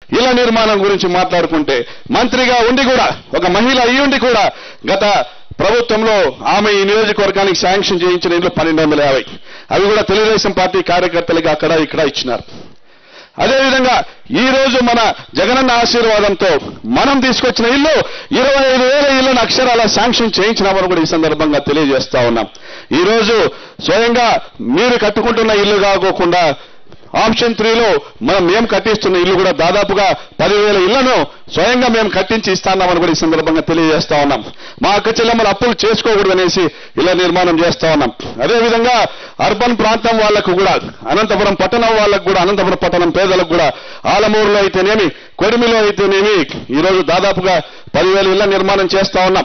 ఇళ్ల నిర్మాణం గురించి మాట్లాడుకుంటే మంత్రిగా ఉండి కూడా ఒక మహిళ అయ్యుండి కూడా గత ప్రభుత్వంలో ఆమె ఈ నియోజకవర్గానికి శాంక్షన్ చేయించిన ఇల్లు 1250 అవి కూడా తెలుగుదేశం పార్టీ కార్యకర్తలకి అక్కడ ఇక్కడ ఇచ్చినారు. అదేవిధంగా ఈ రోజు మన జగనన్న ఆశీర్వాదంతో మనం తీసుకొచ్చిన ఇల్లు 25,000 ఇళ్లను అక్షరాల శాంక్షన్ చేయించినామని కూడా ఈ సందర్భంగా తెలియజేస్తా ఉన్నాం. ఈ రోజు స్వయంగా మీరు కట్టుకుంటున్న ఇల్లు కాకోకుండా ఆప్షన్ 3లో మేము కట్టిస్తున్న ఇల్లు కూడా దాదాపుగా 10,000 ఇళ్లను స్వయంగా మేము కట్టించి ఇస్తామని కూడా ఈ సందర్భంగా తెలియజేస్తా ఉన్నాం. మా అక్క చెల్లెమ్మలు అప్పులు చేసుకోకూడదు అనేసి ఇలా నిర్మాణం చేస్తా ఉన్నాం. అదేవిధంగా అర్బన్ ప్రాంతం వాళ్లకు కూడా అనంతపురం పట్టణం వాళ్లకు కూడా అనంతపురం పట్టణం పేదలకు కూడా ఆలమూరులో అయితేనేమి కొడిమిలో అయితేనేమి ఈరోజు దాదాపుగా 10,000 ఇళ్ల నిర్మాణం చేస్తా ఉన్నాం.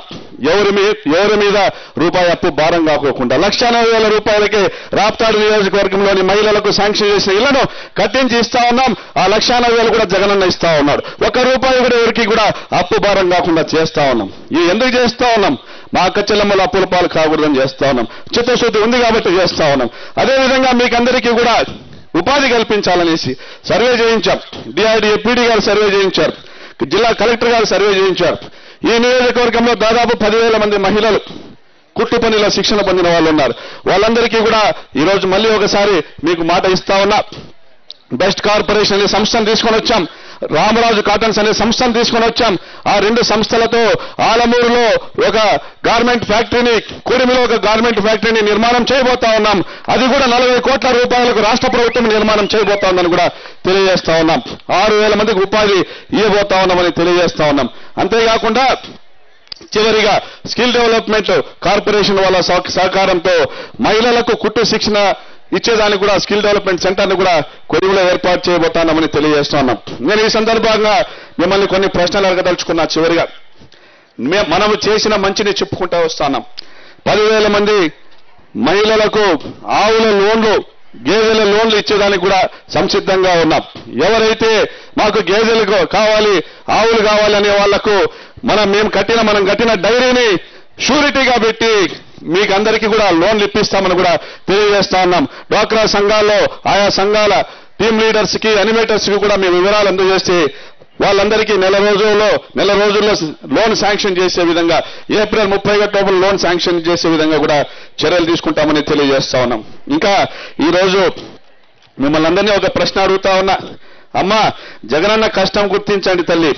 ఎవరి మీద రూపాయి అప్పు భారం కాకోకుండా 1,40,000 రూపాయలకే రాప్తాడు నియోజకవర్గంలోని మహిళలకు శాంక్షన్ చేసిన ఇళ్లను కట్టించి ఇస్తా ఉన్నాం. ఆ 1,40,000 కూడా జగనన్న ఇస్తా ఉన్నాడు. 1 రూపాయి కూడా ఎవరికి కూడా అప్పు భారం కాకుండా చేస్తా ఉన్నాం. ఇది ఎందుకు చేస్తా ఉన్నాం? మా అక్క చెల్లెమ్మలు అప్పుల పాలు కాకూడదని చేస్తా ఉన్నాం. చిత్తశుద్ధి ఉంది కాబట్టి చేస్తా ఉన్నాం. అదేవిధంగా మీకందరికీ కూడా ఉపాధి కల్పించాలనేసి సర్వే చేయించాం. డిఆర్డీఏ పీడీ గారు సర్వే చేయించారు. జిల్లా కలెక్టర్ గారు సర్వే చేయించారు. ఈ నియోజకవర్గంలో దాదాపు 10,000 మంది మహిళలు కుట్టు పనిలో శిక్షణ పొందిన వాళ్ళు ఉన్నారు. వాళ్ళందరికీ కూడా ఈరోజు మళ్ళీ ఒకసారి మీకు మాట ఇస్తా ఉన్నా. బెస్ట్ కార్పొరేషన్ అనే సంస్థను తీసుకొని వచ్చాం. రామరాజు కాటన్స్ అనే సంస్థను తీసుకొని వచ్చాం. ఆ 2 సంస్థలతో ఆలమూరులో ఒక గార్మెంట్ ఫ్యాక్టరీని, కొడిమిలో ఒక గార్మెంట్ ఫ్యాక్టరీని నిర్మాణం చేయబోతా ఉన్నాం. అది కూడా 40 కోట్ల రూపాయలకు రాష్ట్ర ప్రభుత్వం నిర్మాణం చేయబోతా ఉందని కూడా తెలియజేస్తా ఉన్నాం. 6,000 మందికి ఉపాధి ఇవ్వబోతా ఉన్నామని తెలియజేస్తా ఉన్నాం. అంతేకాకుండా చివరిగా స్కిల్ డెవలప్మెంట్ కార్పొరేషన్ వాళ్ళ సహకారంతో మహిళలకు కుట్టు శిక్షణ ఇచ్చేదానికి కూడా స్కిల్ డెవలప్మెంట్ సెంటర్ను కూడా కొడిమిలో ఏర్పాటు చేయబోతున్నామని తెలియజేస్తున్నాం. నేను ఈ సందర్భంగా మిమ్మల్ని కొన్ని ప్రశ్నలు అడగదలుచుకున్నా. చివరిగా మనము చేసిన మంచిని చెప్పుకుంటూ వస్తున్నాం. 10,000 మంది మహిళలకు ఆవుల లోన్లు, గేదెల లోన్లు ఇచ్చేదానికి కూడా సంసిద్ధంగా ఉన్నాం. ఎవరైతే మాకు గేదెలు కావాలి, ఆవులు కావాలి అనే వాళ్లకు మనం కట్టిన డైరీని షూరిటీగా పెట్టి మీకు అందరికీ కూడా లోన్లు ఇప్పిస్తామని కూడా తెలియజేస్తా ఉన్నాం. డ్వాక్రా సంఘాల్లో ఆయా సంఘాల టీమ్ లీడర్స్ కి, అనిమేటర్స్ కి కూడా మేము వివరాలు అందజేస్తే వాళ్ళందరికీ నెల రోజుల్లో లోన్ శాంక్షన్ చేసే విధంగా ఏప్రిల్ 30 లోన్ శాంక్షన్ చేసే విధంగా కూడా చర్యలు తీసుకుంటామని తెలియజేస్తా ఉన్నాం. ఇంకా ఈ రోజు మిమ్మల్ని అందరినీ ఒక ప్రశ్న అడుగుతా ఉన్నా. అమ్మా, జగనన్న కష్టం గుర్తించండి తల్లి,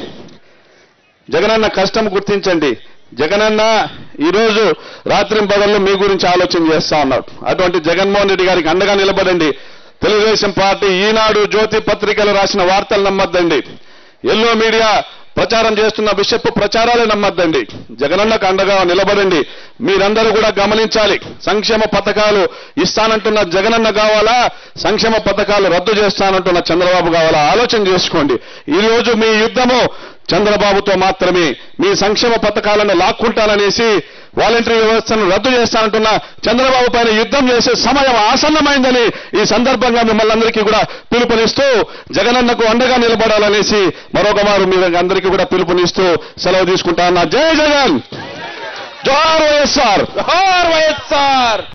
జగనన్న కష్టం గుర్తించండి. జగనన్న ఈరోజు రాత్రింపగళ్ళు మీ గురించి ఆలోచన చేస్తా ఉన్నాడు. అటువంటి జగన్మోహన్ రెడ్డి గారికి అండగా నిలబడండి. తెలుగుదేశం పార్టీ ఈనాడు, జ్యోతి పత్రికలు రాసిన వార్తలు నమ్మద్దండి. ఎల్లో మీడియా ప్రచారం చేస్తున్న విషపు ప్రచారాలే నమ్మద్దండి. జగనన్నకు అండగా నిలబడండి. మీరందరూ కూడా గమనించాలి. సంక్షేమ పథకాలు ఇస్తానంటున్న జగనన్న కావాలా, సంక్షేమ పథకాలు రద్దు చేస్తానంటున్న చంద్రబాబు కావాలా? ఆలోచన చేసుకోండి. ఈ రోజు మీ యుద్ధము చంద్రబాబుతో మాత్రమే. మీ సంక్షేమ పథకాలను లాక్కుంటాననేసి వాలంటరీ వ్యవస్థను రద్దు చేస్తానంటున్న చంద్రబాబు పైన యుద్ధం చేసే సమయం ఆసన్నమైందని ఈ సందర్భంగా మిమ్మల్ని అందరికీ కూడా పిలుపునిస్తూ జగనన్నకు అండగా నిలబడాలనేసి మరొక మారు మీరు అందరికీ కూడా పిలుపునిస్తూ సెలవు తీసుకుంటా ఉన్నా. జై జగన్, జోహార్ వైఎస్ఆర్.